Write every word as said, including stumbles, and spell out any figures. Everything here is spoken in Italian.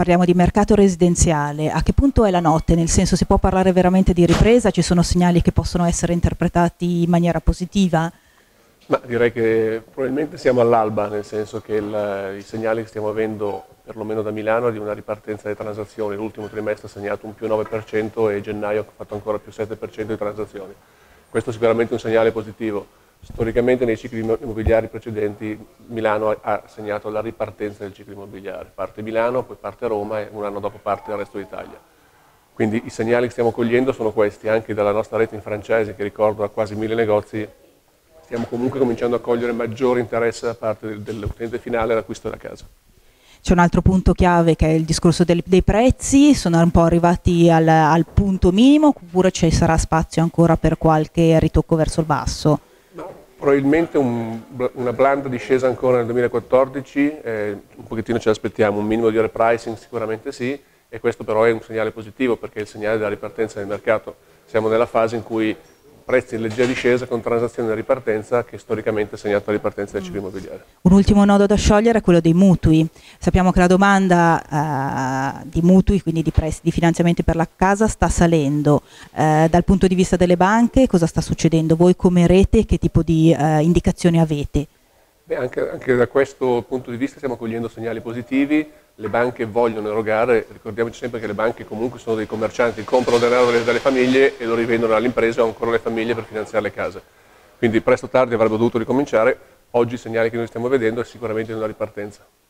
parliamo di mercato residenziale, a che punto è la notte? Nel senso, si può parlare veramente di ripresa? Ci sono segnali che possono essere interpretati in maniera positiva? Ma direi che probabilmente siamo all'alba, nel senso che il, i segnali che stiamo avendo, perlomeno da Milano, è di una ripartenza delle transazioni. L'ultimo trimestre ha segnato un più nove per cento e gennaio ha fatto ancora più sette per cento di transazioni. Questo è sicuramente un segnale positivo. Storicamente nei cicli immobiliari precedenti Milano ha segnato la ripartenza del ciclo immobiliare. Parte Milano, poi parte Roma e un anno dopo parte il resto d'Italia. Quindi i segnali che stiamo cogliendo sono questi, anche dalla nostra rete in francese, che ricordo ha quasi mille negozi. Stiamo comunque cominciando a cogliere maggiore interesse da parte dell'utente finale all'acquisto della casa. C'è un altro punto chiave che è il discorso del, dei prezzi, sono un po' arrivati al, al punto minimo oppure ci sarà spazio ancora per qualche ritocco verso il basso? No, probabilmente un, una blanda discesa ancora nel duemilaquattordici, eh, un pochettino ce l'aspettiamo, un minimo di repricing sicuramente sì, e questo però è un segnale positivo perché è il segnale della ripartenza del mercato. Siamo nella fase in cui prezzi in leggera discesa con transazioni di ripartenza che storicamente ha segnato la ripartenza del ciclo immobiliare. Un ultimo nodo da sciogliere è quello dei mutui. Sappiamo che la domanda eh, di mutui, quindi di prestiti, di finanziamenti per la casa sta salendo. Eh, dal punto di vista delle banche cosa sta succedendo? Voi come rete che tipo di eh, indicazioni avete? Beh, anche, anche da questo punto di vista stiamo cogliendo segnali positivi. Le banche vogliono erogare, ricordiamoci sempre che le banche comunque sono dei commercianti, comprano denaro dalle famiglie e lo rivendono alle imprese o ancora alle famiglie per finanziare le case. Quindi presto o tardi avrebbero dovuto ricominciare, oggi i segnali che noi stiamo vedendo è sicuramente una ripartenza.